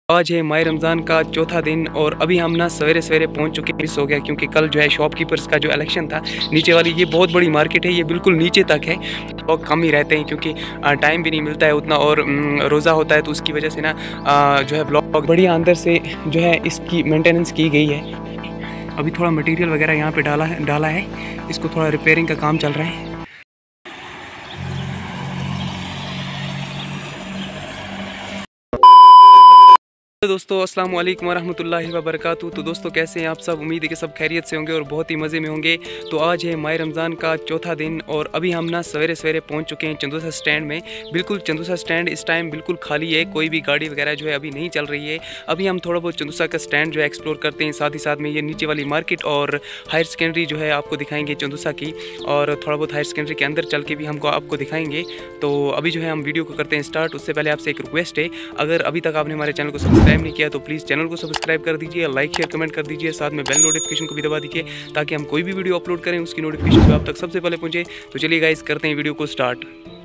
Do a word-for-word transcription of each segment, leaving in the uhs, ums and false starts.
आज है माह रमज़ान का चौथा दिन और अभी हम ना सवेरे सवेरे पहुंच चुके हैं। मिस हो गया क्योंकि कल जो है शॉपकीपर्स का जो इलेक्शन था नीचे वाली, ये बहुत बड़ी मार्केट है, ये बिल्कुल नीचे तक है। लोग कम ही रहते हैं क्योंकि टाइम भी नहीं मिलता है उतना और रोज़ा होता है, तो उसकी वजह से ना जो है ब्लॉग बढ़िया अंदर से जो है इसकी मेंटेनेंस की गई है। अभी थोड़ा मटेरियल वगैरह यहाँ पे डाला है डाला है इसको थोड़ा रिपेयरिंग का काम चल रहा है। तो दोस्तों अस्सलाम वालेकुम रहमतुल्लाहि व बरकातहू। तो दोस्तों कैसे हैं आप सब? उम्मीद है कि सब खैरियत से होंगे और बहुत ही मज़े में होंगे। तो आज है माह रमज़ान का चौथा दिन और अभी हम ना सवेरे सवेरे पहुंच चुके हैं चंदूसा स्टैंड में। बिल्कुल चंदूसा स्टैंड इस टाइम बिल्कुल खाली है, कोई भी गाड़ी वगैरह जो है अभी नहीं चल रही है। अभी हम थोड़ा बहुत चंदूसा का स्टैंड जो है एक्सप्लोर करते हैं, साथ ही साथ में ये नीचे वाली मार्केट और हायर सेकेंडरी जो है आपको दिखाएंगे चंदूसा की, और थोड़ा बहुत हायर सेकेंडरी के अंदर चल के भी हमको आपको दिखाएंगे। तो अभी जो है हम वीडियो को करते हैं स्टार्ट। उससे पहले आपसे एक रिक्वेस्ट है, अगर अभी तक आपने हमारे चैनल को सब्सक्राइब नहीं किया तो प्लीज़ चैनल को सब्सक्राइब कर दीजिए, लाइक शेयर कमेंट कर दीजिए, साथ में बेल नोटिफिकेशन को भी दबा दीजिए ताकि हम कोई भी वीडियो अपलोड करें उसकी नोटिफिकेशन आप तक सबसे पहले पहुंचे। तो चलिए गाइस करते हैं वीडियो को स्टार्ट।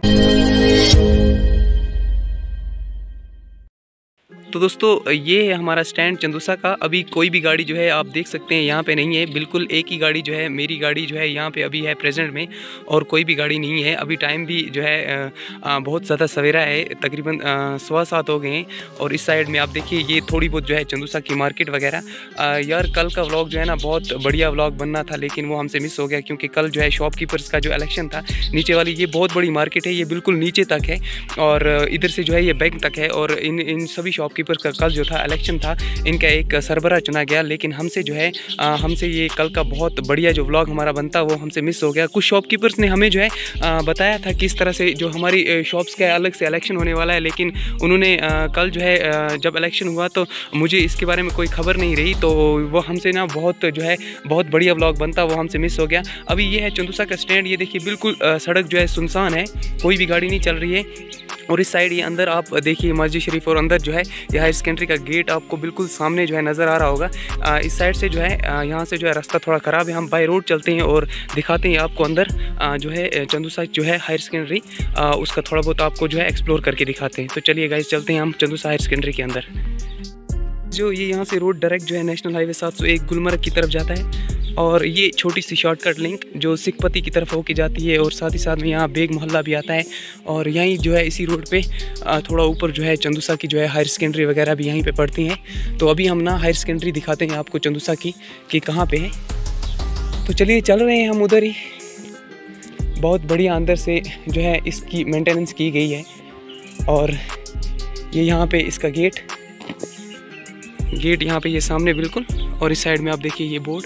तो दोस्तों ये है हमारा स्टैंड चंदूसा का। अभी कोई भी गाड़ी जो है आप देख सकते हैं यहाँ पे नहीं है, बिल्कुल एक ही गाड़ी जो है मेरी गाड़ी जो है यहाँ पे अभी है प्रेजेंट में, और कोई भी गाड़ी नहीं है। अभी टाइम भी जो है आ, बहुत ज़्यादा सवेरा है, तकरीबन सवा सात हो गए हैं। और इस साइड में आप देखिए ये थोड़ी बहुत जो है चंदूसा की मार्केट वगैरह। यार कल का व्लॉग जो है ना बहुत बढ़िया व्लॉग बनना था, लेकिन वो हमसे मिस हो गया क्योंकि कल जो है शॉपकीपर्स का जो इलेक्शन था नीचे वाली, ये बहुत बड़ी मार्केट है, ये बिल्कुल नीचे तक है और इधर से जो है ये बैंक तक है। और इन इन सभी शॉप पर का कल जो था इलेक्शन था, इनका एक सरबराह चुना गया, लेकिन हमसे जो है आ, हमसे ये कल का बहुत बढ़िया जो व्लॉग हमारा बनता वो हमसे मिस हो गया। कुछ शॉपकीपर्स ने हमें जो है आ, बताया था किस तरह से जो हमारी शॉप्स का अलग से इलेक्शन होने वाला है, लेकिन उन्होंने आ, कल जो है आ, जब इलेक्शन हुआ तो मुझे इसके बारे में कोई खबर नहीं रही, तो वो हमसे ना बहुत जो है बहुत बढ़िया व्लॉग बनता वो हमसे मिस हो गया। अभी ये है चंदूसा का स्टैंड, ये देखिए बिल्कुल आ, सड़क जो है सुनसान है, कोई भी गाड़ी नहीं चल रही है। और इस साइड ये अंदर आप देखिए मस्जिद शरीफ, और अंदर जो है ये हायर सेकेंडरी का गेट आपको बिल्कुल सामने जो है नज़र आ रहा होगा। आ, इस साइड से जो है यहाँ से जो है रास्ता थोड़ा ख़राब है, हम बाई रोड चलते हैं और दिखाते हैं आपको अंदर आ, जो है चंदूसा जो है हायर सेकेंडरी उसका थोड़ा बहुत आपको जो है एक्सप्लोर करके दिखाते हैं। तो चलिए गाइस चलते हैं हम चंदूसा हायर सेकेंडरी के अंदर। जो ये यहाँ से रोड डायरेक्ट जो है नेशनल हाईवे सात सौ एक गुलमर्ग की तरफ जाता है, और ये छोटी सी शॉर्टकट लिंक जो सिखपति की तरफ होके जाती है, और साथ ही साथ में यहाँ बेग मोहल्ला भी आता है। और यहीं जो है इसी रोड पे थोड़ा ऊपर जो है चंदूसा की जो है हायर सेकेंडरी वगैरह भी यहीं पे पढ़ती हैं। तो अभी हम ना हायर सेकेंडरी दिखाते हैं आपको चंदूसा की कि कहाँ पे है। तो चलिए चल रहे हैं हम उधर ही। बहुत बढ़िया अंदर से जो है इसकी मेंटेनेंस की गई है, और ये यहाँ पे इसका गेट गेट यहाँ पे ये सामने बिल्कुल, और इस साइड में आप देखिए ये बोर्ड,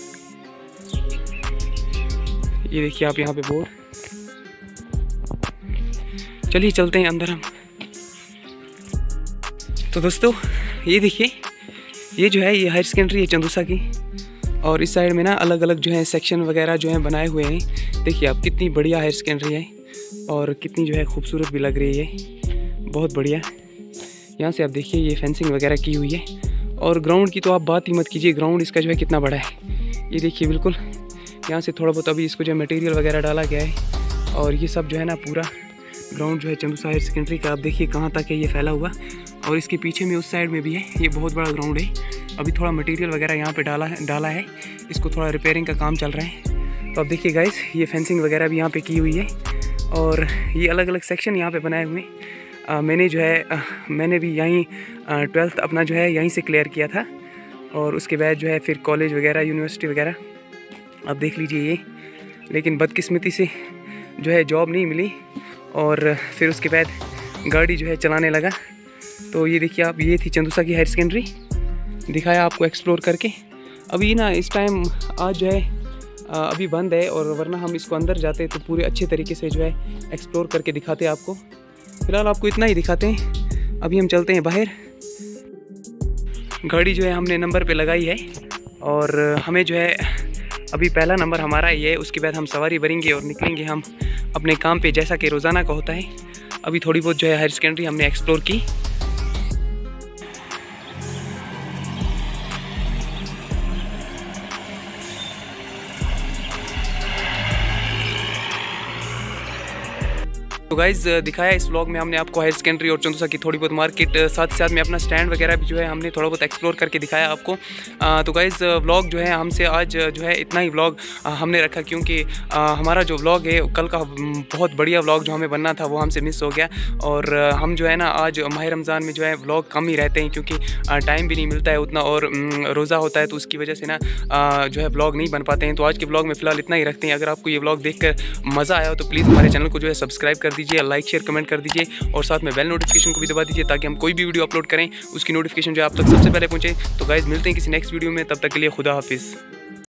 ये देखिए आप यहाँ पे बोर्ड। चलिए चलते हैं अंदर हम। तो दोस्तों ये देखिए ये जो है ये हायर सेकेंडरी है चंदूसा की, और इस साइड में ना अलग अलग जो है सेक्शन वगैरह जो है बनाए हुए हैं। देखिए आप कितनी बढ़िया हायर सेकेंडरी है और कितनी जो है खूबसूरत भी लग रही है, बहुत बढ़िया। यहाँ से आप देखिए ये फेंसिंग वगैरह की हुई है, और ग्राउंड की तो आप बात ही मत कीजिए, ग्राउंड इसका जो है कितना बड़ा है। ये देखिए बिल्कुल यहाँ से थोड़ा बहुत अभी इसको जो है मटेरियल वगैरह डाला गया है, और ये सब जो है ना पूरा ग्राउंड जो है चंदूसा हायर सेकेंडरी का आप देखिए कहाँ तक है ये फैला हुआ, और इसके पीछे में उस साइड में भी है, ये बहुत बड़ा ग्राउंड है। अभी थोड़ा मटेरियल वगैरह यहाँ पे डाला है डाला है इसको थोड़ा रिपेयरिंग का काम चल रहा है। तो आप देखिए गाइस ये फेंसिंग वगैरह भी यहाँ पे की हुई है, और ये अलग अलग सेक्शन यहाँ पे बनाए हुए हैं। मैंने जो है आ, मैंने भी यहीं ट्वेल्थ अपना जो है यहीं से क्लियर किया था, और उसके बाद जो है फिर कॉलेज वगैरह यूनिवर्सिटी वगैरह आप देख लीजिए ये। लेकिन बदकिस्मती से जो है जॉब नहीं मिली, और फिर उसके बाद गाड़ी जो है चलाने लगा। तो ये देखिए आप ये थी चंदूसा की हायर सेकेंडरी, दिखाया आपको एक्सप्लोर करके। अभी ना इस टाइम आज जो है अभी बंद है, और वरना हम इसको अंदर जाते तो पूरे अच्छे तरीके से जो है एक्सप्लोर करके दिखाते आपको। फ़िलहाल आपको इतना ही दिखाते हैं, अभी हम चलते हैं बाहर। गाड़ी जो है हमने नंबर पे लगाई है, और हमें जो है अभी पहला नंबर हमारा ही है। उसके बाद हम सवारी भरेंगे और निकलेंगे हम अपने काम पे, जैसा कि रोज़ाना का होता है। अभी थोड़ी बहुत जो है हायर सेकेंडरी हमने एक्सप्लोर की। तो गाइज़ दिखाया इस व्लॉग में हमने आपको हायर सेकेंडरी और चंदूसा की थोड़ी बहुत मार्केट, साथ ही साथ में अपना स्टैंड वगैरह भी जो है हमने थोड़ा बहुत एक्सप्लोर करके दिखाया आपको। आ, तो गाइज़ व्लॉग जो है हमसे आज जो है इतना ही व्लॉग हमने रखा, क्योंकि आ, हमारा जो व्लॉग है कल का बहुत बढ़िया व्लॉग जो हमें बनना था वो हमसे मिस हो गया। और हम जो है ना आज माह रमज़ान में जो है व्लॉग कम ही रहते हैं, क्योंकि टाइम भी नहीं मिलता है उतना, और रोज़ा होता है तो उसकी वजह से ना जो है व्लॉग नहीं बन पाते हैं। तो आज के व्लॉग में फ़िलहाल इतना ही रखते हैं। अगर आपको ये व्लॉग देखकर मज़ा आया हो तो प्लीज़ हमारे चैनल को जो है सब्सक्राइब कर दीजिए, लाइक शेयर कमेंट कर दीजिए, और साथ में बेल नोटिफिकेशन को भी दबा दीजिए ताकि हम कोई भी वीडियो अपलोड करें उसकी नोटिफिकेशन जो है आप तक सबसे पहले पहुँचे। तो गाइज़ मिलते हैं किसी नेक्स्ट वीडियो में, तब तक के लिए खुदा हाफिज़।